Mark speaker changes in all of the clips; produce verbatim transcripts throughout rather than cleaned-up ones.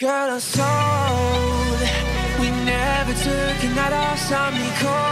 Speaker 1: Girl, I'm sold. We never took a night off, saw me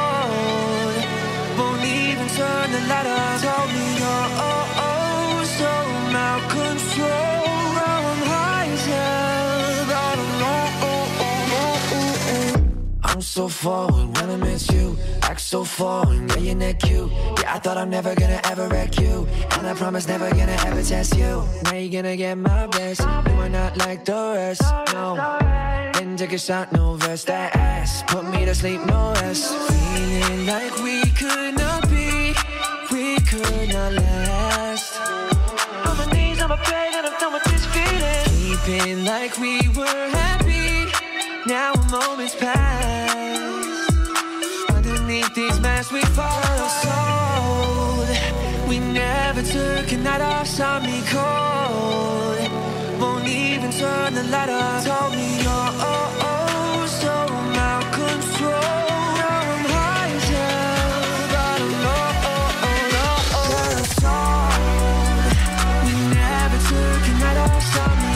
Speaker 1: cold. Won't even turn the light off. Told me you're oh, oh, so out of control. Now I'm high as hell, but I'm low. Oh, oh, oh, oh, oh. I'm so forward when I miss you. Act so foreign, yeah, you're not cute. Yeah, I thought I'm never gonna ever wreck you, and I promise never gonna ever test you. Now you're gonna get my best. You are not like the rest, no. Then take a shot, no verse, that ass put me to sleep, no rest. Feeling like we could not be, we could not last. On my knees, on my bed, and I'm done with this feeling. Keeping like we were happy, now a moment's past. Underneath these masks we fall sold. We never took a night off, saw me cold. Won't even turn the light off. Told me you're oh, oh, so out of control. Now I'm high as hell, but I'm low. Oh, oh, oh, oh. Girl, I'm sold. We never took a night off, saw me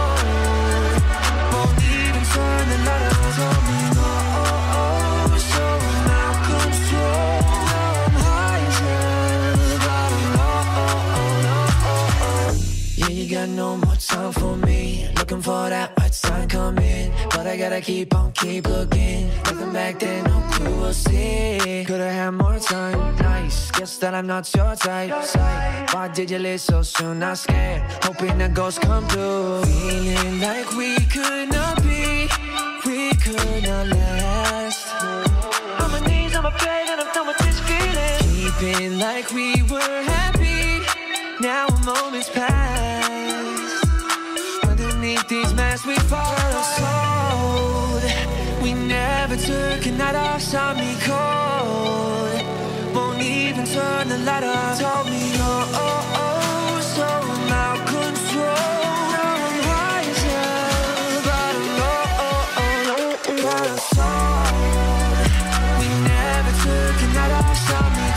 Speaker 1: cold. Won't even turn the light off. Told me you're oh, oh, so out of control. Now I'm high as hell, but I'm low. Oh, oh, oh, oh, oh. Yeah, you got no more time for me. Looking for that right sign coming, but I gotta keep on, keep looking. Looking back then, no clue, we'll see. Could've had more time, nice. Guess that I'm not your type. Sight. Why did you leave so soon? Not scared, hoping the ghosts come through. Feeling like we could not be, we could not last. On my knees, on my bed, and I'm done with this feeling. Keeping like we were happy, now a moment's past. Underneath these masks we fall sold. We never took a night off, saw me cold. Won't even turn the light off. Told me you're oh, oh, so out of control. Now I'm high as hell, but I'm low. Oh, oh, oh, oh. Got us sold. We never took a night off, saw me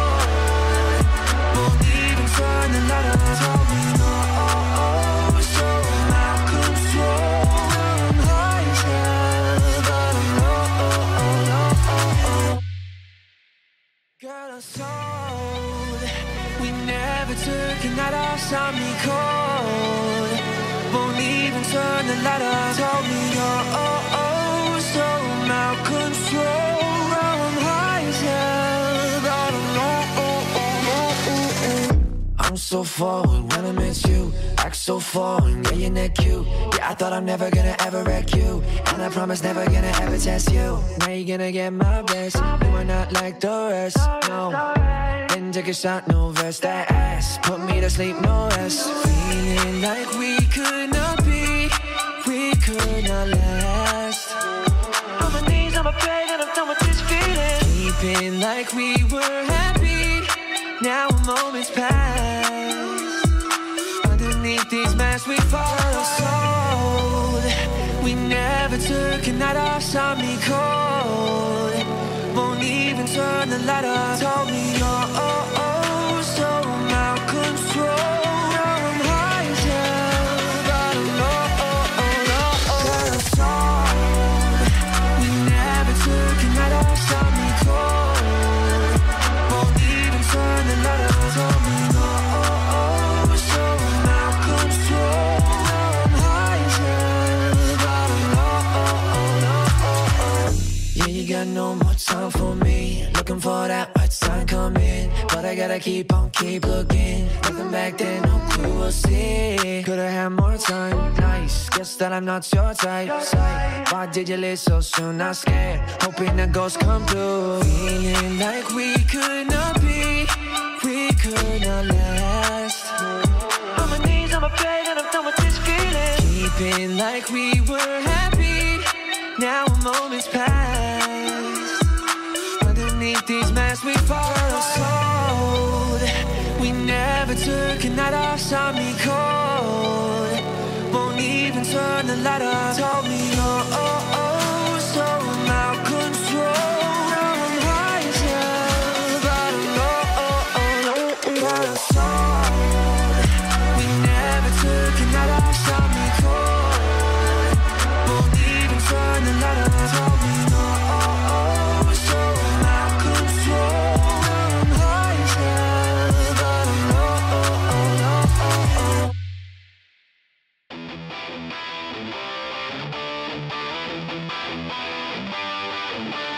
Speaker 1: cold. Won't even turn the light off. Told me you're oh, oh, so out of control. Now I'm high as hell, but I'm low. Oh, oh, oh, oh. Girl, I'm sold. We never took a night off, saw me cold. Won't even turn the light off. Told me you're oh, oh, so out of control. Now I'm high as hell, but I'm low. Oh, oh, oh, oh, oh. I'm so forward when I miss you. Act so foreign, yeah, you're not cute. Yeah, I thought I'm never gonna ever wreck you, and I promise never gonna ever test you. Now you're gonna get my best. You are not like the rest, no. Then take a shot, no verse, that ass put me to sleep, no rest. Feeling like we could not be, we could not last. On my knees, on my bed, and I'm done with this feeling. Keeping like we were happy, now a moment's past. Underneath these masks we fall sold. We never took a night off, saw me cold. Won't even turn the light off. Told me you're oh, oh, so out of control. Now I'm high as hell, but I'm low. Oh, oh, oh, oh. Got us sold. We never took a night off, saw me cold. Won't even turn the light off. Told me you're oh, oh, so out of control. Now I'm high as hell, but I'm low. Oh, oh, oh, oh. Yeah, you got no more time for me. Looking for that right sign coming, but I gotta keep on, keep looking. Looking back then, no clue, we'll see. Could've had more time, nice. Guess that I'm not your type. Sight. Why did you leave so soon? Not scared, hoping the ghosts come through. Feeling like we could not be, we could not last. On my knees, on my bed, and I'm done with this feeling. Keeping like we were happy, now a moment's past. Underneath these masks we fall sold. We never took a night off, saw me cold. Won't even turn the light off. Told me you're oh, oh, so out of control. Now I'm high as hell, but I'm low. Oh, oh, oh, oh. Got us sold. We never took a night off, saw me cold. We'll be right back.